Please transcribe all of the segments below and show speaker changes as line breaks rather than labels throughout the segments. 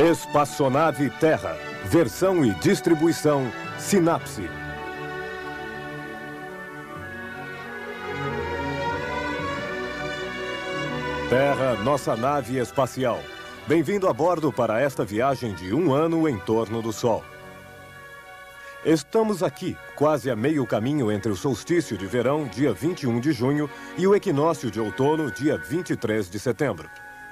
Espaçonave Terra. Versão e distribuição Sinapse. Terra, nossa nave espacial. Bem-vindo a bordo para esta viagem de 1 ano em torno do Sol. Estamos aqui, quase a meio caminho entre o solstício de verão, dia 21 de junho, e o equinócio de outono, dia 23 de setembro.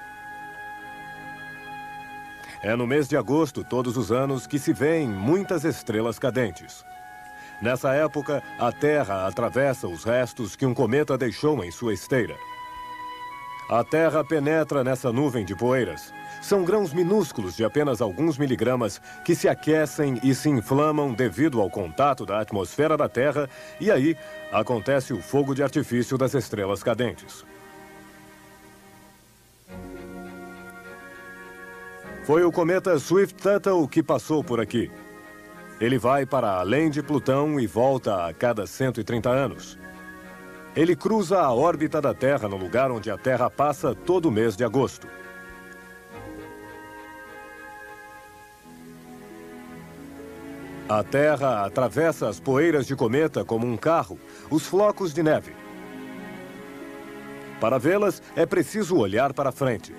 É no mês de agosto, todos os anos, que se vêem muitas estrelas cadentes. Nessa época, a Terra atravessa os restos que um cometa deixou em sua esteira. A Terra penetra nessa nuvem de poeiras. São grãos minúsculos de apenas alguns miligramas que se aquecem e se inflamam devido ao contato da atmosfera da Terra, e aí acontece o fogo de artifício das estrelas cadentes. Foi o cometa Swift-Tuttle que passou por aqui. Ele vai para além de Plutão e volta a cada 130 anos. Ele cruza a órbita da Terra no lugar onde a Terra passa todo mês de agosto. A Terra atravessa as poeiras de cometa como um carro, os flocos de neve. Para vê-las, é preciso olhar para frente.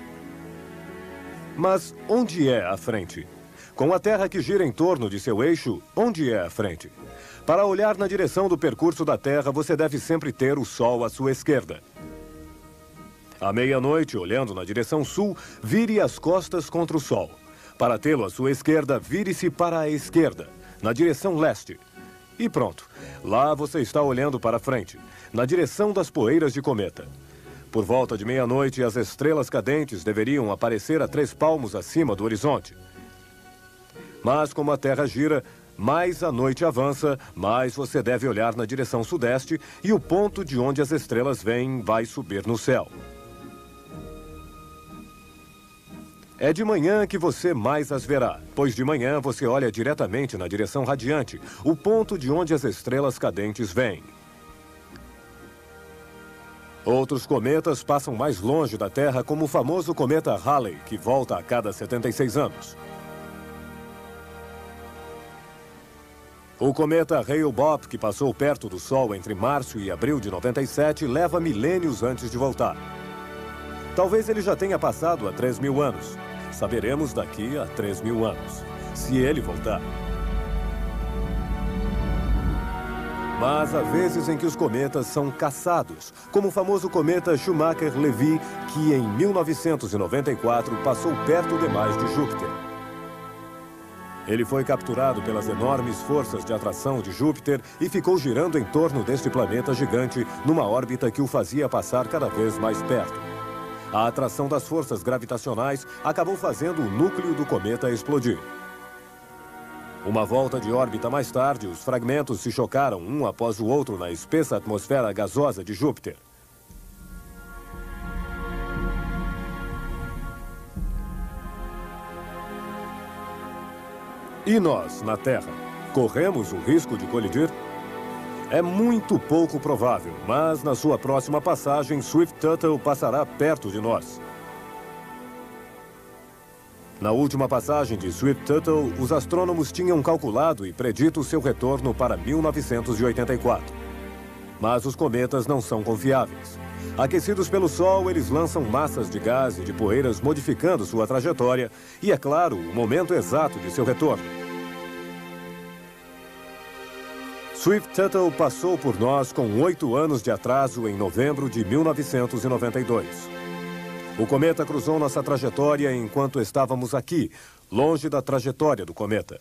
Mas onde é a frente? Com a Terra que gira em torno de seu eixo, onde é a frente? Para olhar na direção do percurso da Terra, você deve sempre ter o Sol à sua esquerda. À meia-noite, olhando na direção sul, vire as costas contra o Sol. Para tê-lo à sua esquerda, vire-se para a esquerda, na direção leste. E pronto, lá você está olhando para frente, na direção das poeiras de cometa. Por volta de meia-noite, as estrelas cadentes deveriam aparecer a 3 palmos acima do horizonte. Mas como a Terra gira, mais a noite avança, mais você deve olhar na direção sudeste e o ponto de onde as estrelas vêm vai subir no céu. É de manhã que você mais as verá, pois de manhã você olha diretamente na direção radiante, o ponto de onde as estrelas cadentes vêm. Outros cometas passam mais longe da Terra, como o famoso cometa Halley, que volta a cada 76 anos. O cometa Hale-Bopp, que passou perto do Sol entre março e abril de 97, leva milênios antes de voltar. Talvez ele já tenha passado há 3.000 anos. Saberemos daqui a 3.000 anos, se ele voltar. Mas há vezes em que os cometas são caçados, como o famoso cometa Schumacher-Levy, que em 1994 passou perto demais de Júpiter. Ele foi capturado pelas enormes forças de atração de Júpiter e ficou girando em torno deste planeta gigante, numa órbita que o fazia passar cada vez mais perto. A atração das forças gravitacionais acabou fazendo o núcleo do cometa explodir. Uma volta de órbita mais tarde, os fragmentos se chocaram um após o outro na espessa atmosfera gasosa de Júpiter. E nós, na Terra, corremos o risco de colidir? É muito pouco provável, mas na sua próxima passagem, Swift-Tuttle passará perto de nós. Na última passagem de Swift-Tuttle, os astrônomos tinham calculado e predito seu retorno para 1984. Mas os cometas não são confiáveis. Aquecidos pelo Sol, eles lançam massas de gás e de poeiras modificando sua trajetória e, é claro, o momento exato de seu retorno. Swift-Tuttle passou por nós com 8 anos de atraso em novembro de 1992. O cometa cruzou nossa trajetória enquanto estávamos aqui, longe da trajetória do cometa.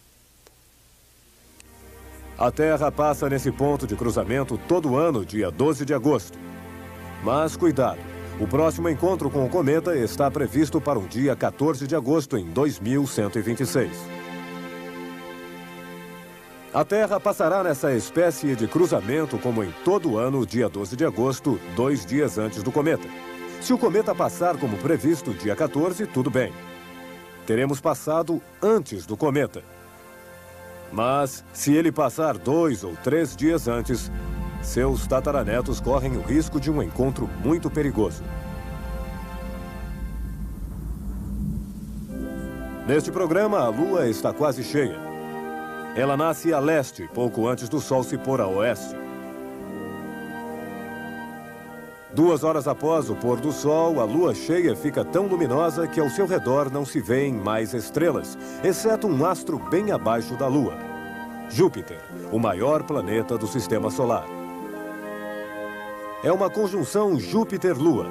A Terra passa nesse ponto de cruzamento todo ano, dia 12 de agosto. Mas cuidado, o próximo encontro com o cometa está previsto para o dia 14 de agosto em 2126. A Terra passará nessa espécie de cruzamento como em todo ano, dia 12 de agosto, 2 dias antes do cometa. Se o cometa passar como previsto dia 14, tudo bem. Teremos passado antes do cometa. Mas, se ele passar 2 ou 3 dias antes, seus tataranetos correm o risco de um encontro muito perigoso. Neste programa, a Lua está quase cheia. Ela nasce a leste, pouco antes do Sol se pôr a oeste. 2 horas após o pôr do Sol, a Lua cheia fica tão luminosa que ao seu redor não se vêem mais estrelas, exceto um astro bem abaixo da Lua. Júpiter, o maior planeta do Sistema Solar. É uma conjunção Júpiter-Lua.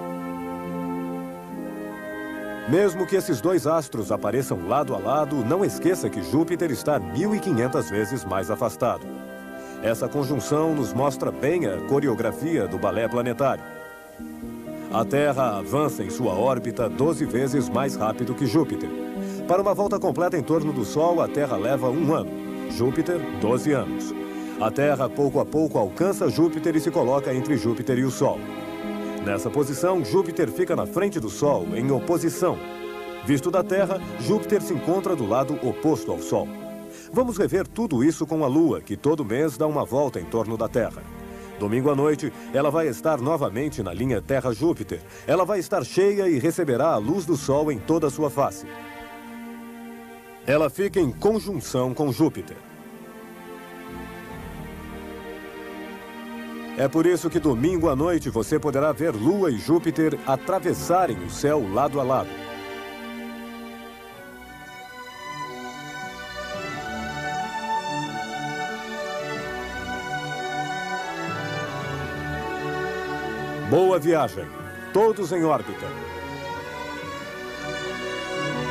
Mesmo que esses 2 astros apareçam lado a lado, não esqueça que Júpiter está 1.500 vezes mais afastado. Essa conjunção nos mostra bem a coreografia do balé planetário. A Terra avança em sua órbita 12 vezes mais rápido que Júpiter. Para uma volta completa em torno do Sol, a Terra leva 1 ano. Júpiter, 12 anos. A Terra, pouco a pouco, alcança Júpiter e se coloca entre Júpiter e o Sol. Nessa posição, Júpiter fica na frente do Sol, em oposição. Visto da Terra, Júpiter se encontra do lado oposto ao Sol. Vamos rever tudo isso com a Lua, que todo mês dá uma volta em torno da Terra. Domingo à noite, ela vai estar novamente na linha Terra-Júpiter. Ela vai estar cheia e receberá a luz do Sol em toda a sua face. Ela fica em conjunção com Júpiter. É por isso que domingo à noite você poderá ver Lua e Júpiter atravessarem o céu lado a lado. Boa viagem, todos em órbita.